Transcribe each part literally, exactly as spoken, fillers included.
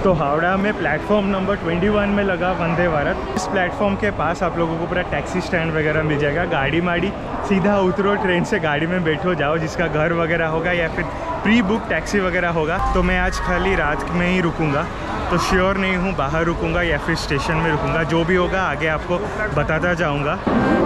तो हावड़ा में platform number इक्कीस में लगा वंदे भारत। इस प्लेटफॉर्म के पास आप लोगों को पूरा टैक्सी स्टैंड वगैरह मिल जाएगा। गाड़ी माड़ी सीधा उतरो, ट्रेन से गाड़ी में बैठो जाओ, जिसका घर वगैरह होगा या फिर प्री बुक टैक्सी वगैरह होगा। तो मैं आज खाली रात में ही रुकूंगा, तो श्योर नहीं हूँ बाहर रुकूंगा या फिर स्टेशन में रुकूंगा। जो भी होगा आगे आपको बताता जाऊँगा।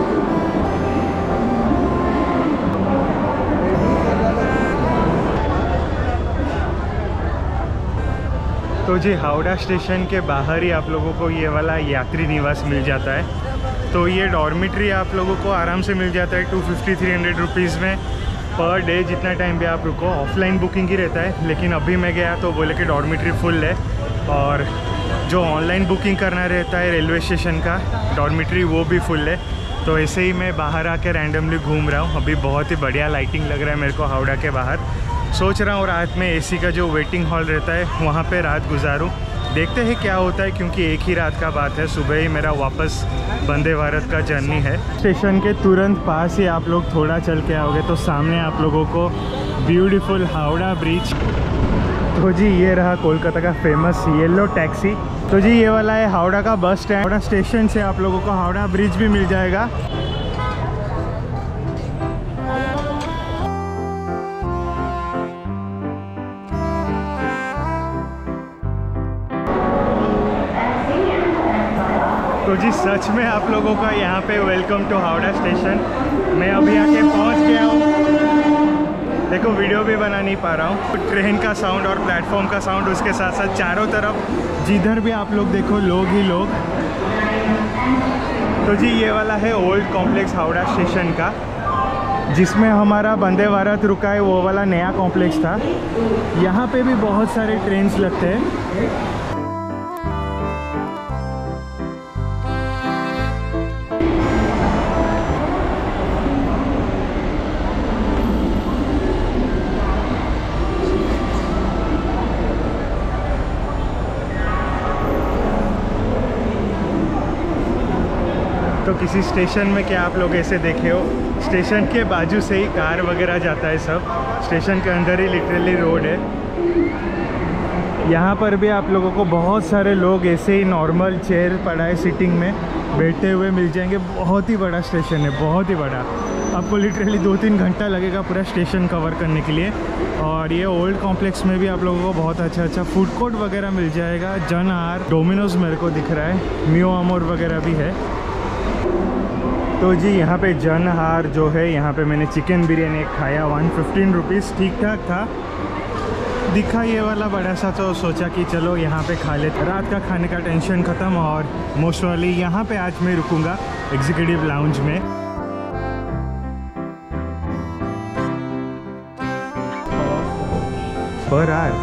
तो जी हावड़ा स्टेशन के बाहर ही आप लोगों को ये वाला यात्री निवास मिल जाता है। तो ये डॉर्मिट्री आप लोगों को आराम से मिल जाता है two fifty three hundred rupees में पर डे, जितना टाइम भी आप रुको। ऑफलाइन बुकिंग ही रहता है, लेकिन अभी मैं गया तो बोले कि डॉर्मिट्री फुल है। और जो ऑनलाइन बुकिंग करना रहता है रेलवे स्टेशन का डॉर्मिट्री, वो भी फुल है। तो ऐसे ही मैं बाहर आके रैंडमली घूम रहा हूँ। अभी बहुत ही बढ़िया लाइटिंग लग रहा है मेरे को हावड़ा के बाहर। सोच रहा हूँ रात में एसी का जो वेटिंग हॉल रहता है वहाँ पे रात गुजारूँ। देखते हैं क्या होता है, क्योंकि एक ही रात का बात है। सुबह ही मेरा वापस वंदे भारत का जर्नी है। स्टेशन के तुरंत पास ही आप लोग थोड़ा चल के आओगे तो सामने आप लोगों को ब्यूटीफुल हावड़ा ब्रिज। तो जी ये रहा कोलकाता का फेमस येलो टैक्सी। तो जी ये वाला है हावड़ा का बस स्टैंड। हावड़ा स्टेशन से आप लोगों को हावड़ा ब्रिज भी मिल जाएगा। तो जी सच में आप लोगों का यहाँ पे वेलकम टू हावड़ा स्टेशन। मैं अभी आके पहुँच गया हूँ। देखो वीडियो भी बना नहीं पा रहा हूँ। ट्रेन का साउंड और प्लेटफॉर्म का साउंड, उसके साथ साथ चारों तरफ जिधर भी आप लोग देखो लोग ही लोग। तो जी ये वाला है ओल्ड कॉम्प्लेक्स हावड़ा स्टेशन का, जिसमें हमारा वंदे भारत रुका है। वो वाला नया कॉम्प्लेक्स था। यहाँ पे भी बहुत सारे ट्रेन्स लगते हैं। तो किसी स्टेशन में क्या आप लोग ऐसे देखे हो, स्टेशन के बाजू से ही कार वगैरह जाता है सब। स्टेशन के अंदर ही लिटरली रोड है। यहाँ पर भी आप लोगों को बहुत सारे लोग ऐसे ही नॉर्मल चेयर पड़ा है सीटिंग में बैठे हुए मिल जाएंगे। बहुत ही बड़ा स्टेशन है, बहुत ही बड़ा। आपको लिटरली दो तीन घंटा लगेगा पूरा स्टेशन कवर करने के लिए। और ये ओल्ड कॉम्प्लेक्स में भी आप लोगों को बहुत अच्छा अच्छा फूड कोर्ट वगैरह मिल जाएगा। जन आर, डोमिनोज मेरे को दिख रहा है, मियो अमोर वगैरह भी है। तो जी यहाँ पे जन हार जो है, यहाँ पे मैंने चिकन बिरयानी खाया, वन फिफ्टीन रुपीज़, ठीक ठाक था। दिखा ये वाला बड़ा सा, तो सोचा कि चलो यहाँ पे खा लेते। रात का खाने का टेंशन ख़त्म। और मोस्ट वाली यहाँ पे आज मैं रुकूंगा एग्जीक्यूटिव लाउंज में। पर आर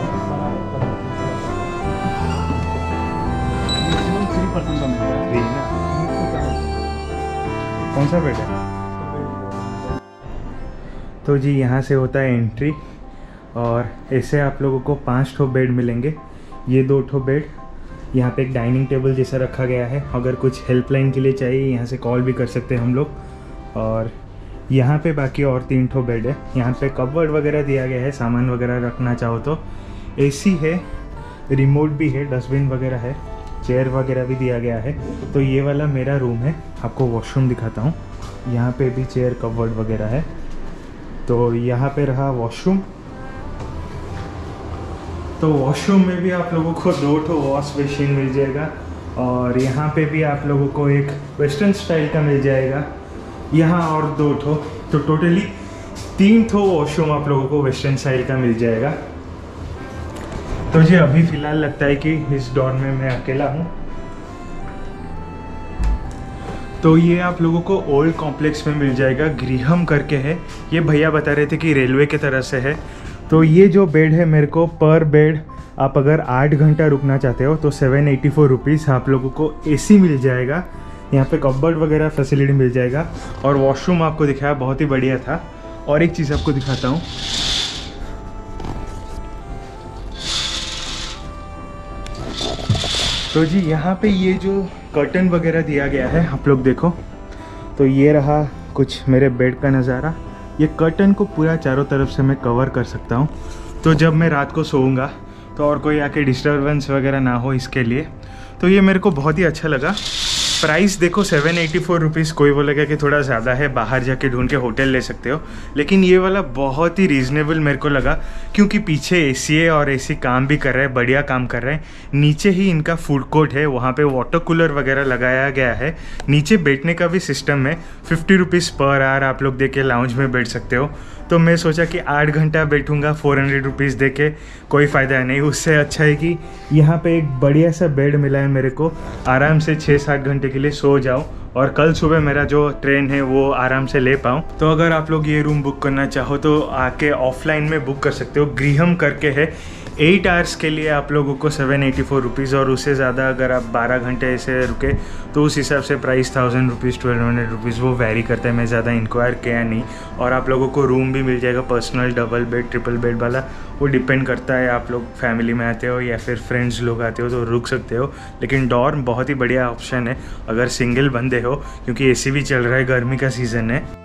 कौन सा बेड है? तो जी यहाँ से होता है एंट्री। और ऐसे आप लोगों को पांच ठो बेड मिलेंगे। ये दो ठो बेड, यहाँ पे एक डाइनिंग टेबल जैसा रखा गया है। अगर कुछ हेल्पलाइन के लिए चाहिए यहाँ से कॉल भी कर सकते हैं हम लोग। और यहाँ पे बाकी और तीन ठो बेड है। यहाँ पे कपबोर्ड वगैरह दिया गया है, सामान वगैरह रखना चाहो तो। एसी है, रिमोट भी है, डस्टबिन वगैरह है, चेयर वगैरह भी दिया गया है। तो ये वाला मेरा रूम है। आपको वॉशरूम दिखाता हूँ। यहाँ पे भी चेयर, कपबोर्ड वगैरह है। तो यहाँ पे रहा वॉशरूम। तो वॉशरूम में भी आप लोगों को दो ठो वॉश बेसिन मिल जाएगा। और यहाँ पे भी आप लोगों को एक वेस्टर्न स्टाइल का मिल जाएगा, यहाँ और दो ठो। तो टोटली तीन ठो वॉशरूम आप लोगों को वेस्टर्न स्टाइल का मिल जाएगा। तो जी अभी फ़िलहाल लगता है कि इस दौर में मैं अकेला हूँ। तो ये आप लोगों को ओल्ड कॉम्प्लेक्स में मिल जाएगा, गृहम करके है। ये भैया बता रहे थे कि रेलवे की तरह से है। तो ये जो बेड है मेरे को पर बेड, आप अगर आठ घंटा रुकना चाहते हो तो सेवन एटी फोर रुपीज़ आप लोगों को एसी मिल जाएगा। यहाँ पे कपबोर्ड वगैरह फैसिलिटी मिल जाएगा। और वॉशरूम आपको दिखाया, बहुत ही बढ़िया था। और एक चीज़ आपको दिखाता हूँ। तो जी यहाँ पे ये जो कर्टन वगैरह दिया गया है आप लोग देखो। तो ये रहा कुछ मेरे बेड का नज़ारा। ये कर्टन को पूरा चारों तरफ से मैं कवर कर सकता हूँ। तो जब मैं रात को सोऊंगा तो और कोई आके डिस्टर्बेंस वगैरह ना हो इसके लिए। तो ये मेरे को बहुत ही अच्छा लगा। प्राइस देखो सेवन एटी फोर रुपीज़, कोई बोलेगा कि थोड़ा ज़्यादा है, बाहर जाके ढूंढ के होटल ले सकते हो, लेकिन ये वाला बहुत ही रीज़नेबल मेरे को लगा, क्योंकि पीछे एसी है और एसी काम भी कर रहा है, बढ़िया काम कर रहा है। नीचे ही इनका फूड कोर्ट है, वहाँ पे वाटर कूलर वगैरह लगाया गया है। नीचे बैठने का भी सिस्टम है, फिफ्टी रुपीज़ पर आवर आप लोग दे के लाउंज में बैठ सकते हो। तो मैं सोचा कि आठ घंटा बैठूंगा फोर हंड्रेड रुपीज़ दे के, कोई फ़ायदा नहीं। उससे अच्छा है कि यहाँ पे एक बढ़िया सा बेड मिला है मेरे को, आराम से छः सात घंटे के लिए सो जाओ और कल सुबह मेरा जो ट्रेन है वो आराम से ले पाऊँ। तो अगर आप लोग ये रूम बुक करना चाहो तो आके ऑफलाइन में बुक कर सकते हो। गृहम करके है, एट आवर्स के लिए आप लोगों को सेवन एटी फोर रुपीज़, और उससे ज़्यादा अगर आप बारह घंटे ऐसे रुके तो उस हिसाब से price thousand rupees twelve hundred rupees वो वैरी करता है। मैं ज़्यादा इंक्वायर किया नहीं। और आप लोगों को रूम भी मिल जाएगा personal, double bed, triple bed वाला, वो डिपेंड करता है आप लोग फैमिली में आते हो या फिर फ्रेंड्स लोग आते हो तो रुक सकते हो। लेकिन डॉर्म बहुत ही बढ़िया ऑप्शन है अगर सिंगल बंदे हो, क्योंकि एसी भी चल रहा है, गर्मी का सीज़न है।